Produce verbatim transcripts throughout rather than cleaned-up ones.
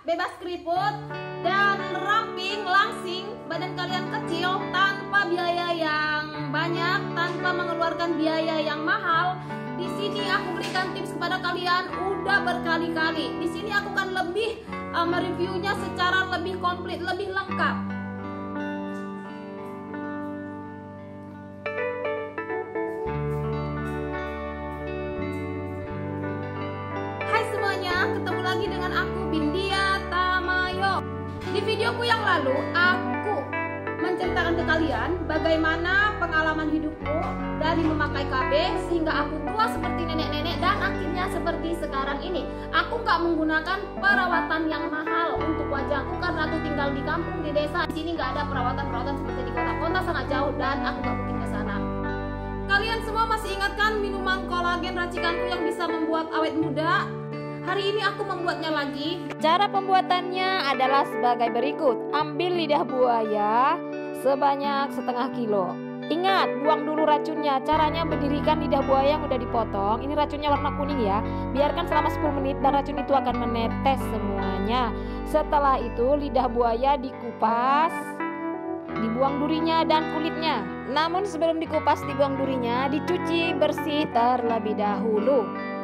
bebas keriput, dan ramping, langsing, badan kalian kecil tanpa biaya yang banyak, tanpa mengeluarkan biaya yang mahal. Di sini aku berikan tips kepada kalian udah berkali-kali. Di sini aku akan lebih uh, mereviewnya secara lebih komplit, lebih lengkap. Hai semuanya, ketemu lagi dengan aku Bindia Tamayo. Di videoku yang lalu aku menceritakan ke kalian bagaimana pengalaman hidupku dari memakai K B sehingga aku tua seperti nenek-nenek dan akhirnya seperti sekarang ini. Aku nggak menggunakan perawatan yang mahal untuk wajahku karena aku tinggal di kampung, di desa. Di sini nggak ada perawatan-perawatan seperti di kota. Kota sangat jauh dan aku nggak mungkin ke sana. Kalian semua masih ingatkan minuman kolagen racikanku yang bisa membuat awet muda? Hari ini aku membuatnya lagi. Cara pembuatannya adalah sebagai berikut. Ambil lidah buaya sebanyak setengah kilo. Ingat, buang dulu racunnya. Caranya mendirikan lidah buaya yang udah dipotong. Ini racunnya warna kuning ya. Biarkan selama sepuluh menit dan racun itu akan menetes semuanya. Setelah itu lidah buaya dikupas, dibuang durinya dan kulitnya. Namun sebelum dikupas dibuang durinya, dicuci bersih terlebih dahulu.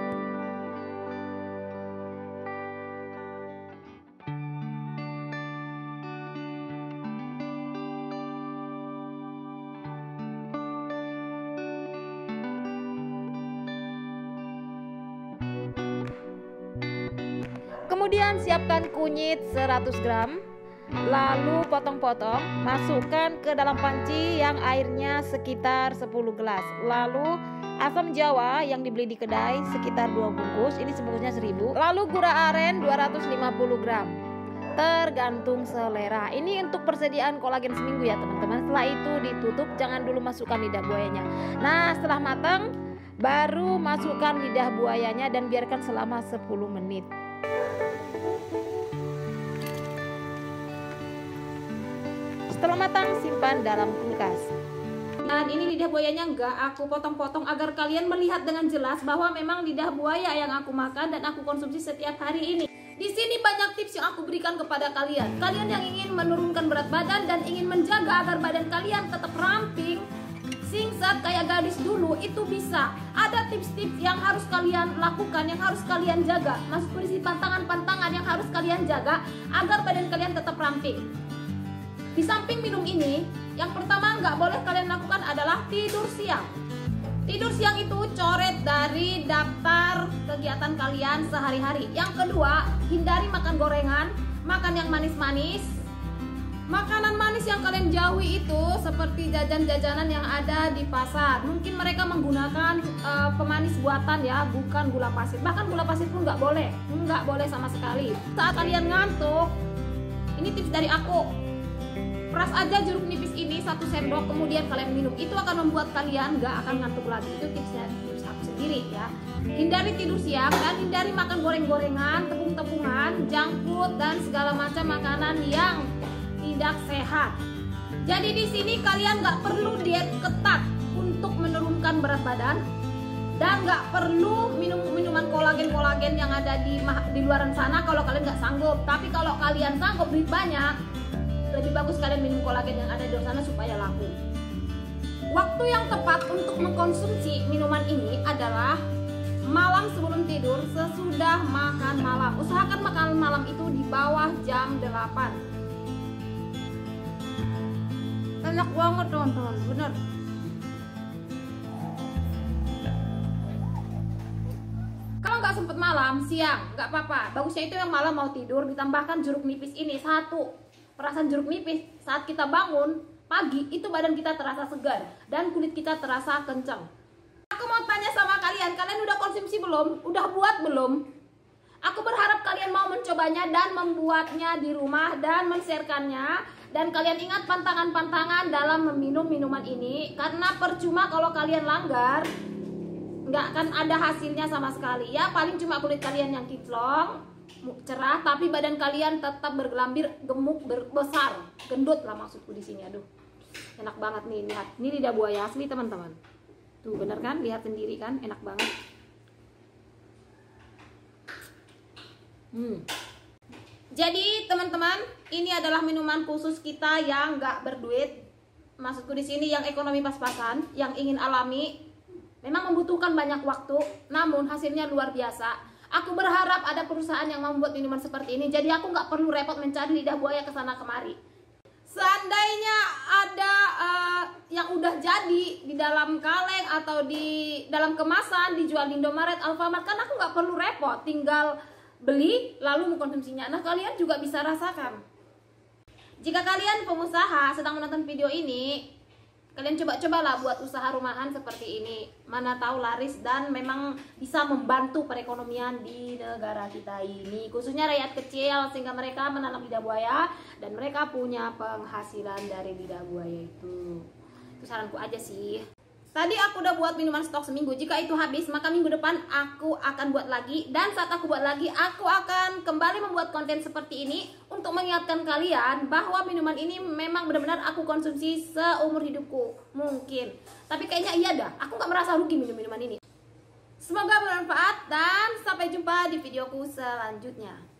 Kemudian siapkan kunyit seratus gram, lalu potong-potong, masukkan ke dalam panci yang airnya sekitar sepuluh gelas. Lalu asam jawa yang dibeli di kedai sekitar dua bungkus, ini sebungkusnya seribu. Lalu gula aren dua ratus lima puluh gram, tergantung selera. Ini untuk persediaan kolagen seminggu ya teman-teman. Setelah itu ditutup, jangan dulu masukkan lidah buayanya. Nah setelah matang baru masukkan lidah buayanya dan biarkan selama sepuluh menit. Setelah matang, simpan dalam kulkas. Dan ini lidah buayanya enggak aku potong-potong agar kalian melihat dengan jelas bahwa memang lidah buaya yang aku makan dan aku konsumsi setiap hari ini. Di sini banyak tips yang aku berikan kepada kalian. Kalian yang ingin menurunkan berat badan dan ingin menjaga agar badan kalian tetap ramping, singset kayak gadis dulu, itu bisa. Ada tips-tips yang harus kalian lakukan, yang harus kalian jaga. Maksudku di sini pantangan-pantangan yang harus kalian jaga agar badan kalian tetap ramping. Di samping minum ini, yang pertama nggak boleh kalian lakukan adalah tidur siang. Tidur siang itu coret dari daftar kegiatan kalian sehari-hari. Yang kedua, hindari makan gorengan, makan yang manis-manis. Makanan manis yang kalian jauhi itu seperti jajan-jajanan yang ada di pasar. Mungkin mereka menggunakan uh, pemanis buatan ya, bukan gula pasir. Bahkan gula pasir pun nggak boleh, nggak boleh sama sekali. Saat kalian ngantuk, ini tips dari aku. Peras aja jeruk nipis ini satu sendok, kemudian kalian minum. Itu akan membuat kalian gak akan ngantuk lagi. Itu tipsnya, tips aku sendiri ya. Hindari tidur siang dan hindari makan goreng-gorengan, tepung-tepungan, junk food dan segala macam makanan yang tidak sehat. Jadi di sini kalian gak perlu diet ketat untuk menurunkan berat badan dan gak perlu minum minuman kolagen-kolagen yang ada di di luaran sana kalau kalian gak sanggup. Tapi kalau kalian sanggup duit banyak, lebih bagus kalian minum kolagen yang ada di sana supaya laku. Waktu yang tepat untuk mengkonsumsi minuman ini adalah malam sebelum tidur sesudah makan malam. Usahakan makan malam itu di bawah jam delapan. Enak banget teman-teman, bener. Kalau nggak sempet malam, siang nggak apa-apa. Bagusnya itu yang malam mau tidur ditambahkan jeruk nipis ini satu. Perasaan jeruk nipis saat kita bangun pagi itu badan kita terasa segar dan kulit kita terasa kencang. Aku mau tanya sama kalian, kalian udah konsumsi belum? Udah buat belum? Aku berharap kalian mau mencobanya dan membuatnya di rumah dan men-sharekannya. Dan kalian ingat pantangan-pantangan dalam meminum minuman ini, karena percuma kalau kalian langgar, nggak akan ada hasilnya sama sekali ya. Paling cuma kulit kalian yang kinclong, cerah, tapi badan kalian tetap bergelambir, gemuk, besar, gendut lah maksudku di sini. Aduh, enak banget nih, lihat. Ini lidah buaya asli teman-teman. Tuh bener kan, lihat sendiri kan, enak banget. Hmm. Jadi teman-teman, ini adalah minuman khusus kita yang nggak berduit. Maksudku di sini yang ekonomi pas-pasan, yang ingin alami. Memang membutuhkan banyak waktu, namun hasilnya luar biasa. Aku berharap ada perusahaan yang membuat minuman seperti ini, jadi aku nggak perlu repot mencari lidah buaya ke sana kemari. Seandainya ada uh, yang udah jadi di dalam kaleng atau di dalam kemasan dijual di Indomaret, Alfamart, kan aku nggak perlu repot, tinggal beli lalu mengkonsumsinya. Nah, kalian juga bisa rasakan. Jika kalian pengusaha sedang menonton video ini, kalian coba-cobalah buat usaha rumahan seperti ini. Mana tahu laris dan memang bisa membantu perekonomian di negara kita ini, khususnya rakyat kecil, sehingga mereka menanam lidah buaya dan mereka punya penghasilan dari lidah buaya itu. Itu saranku aja sih. Tadi aku udah buat minuman stok seminggu. Jika itu habis, maka minggu depan aku akan buat lagi. Dan saat aku buat lagi, aku akan kembali membuat konten seperti ini untuk mengingatkan kalian bahwa minuman ini memang benar-benar aku konsumsi seumur hidupku. Mungkin. Tapi kayaknya iya dah. Aku gak merasa rugi minum minuman ini. Semoga bermanfaat dan sampai jumpa di videoku selanjutnya.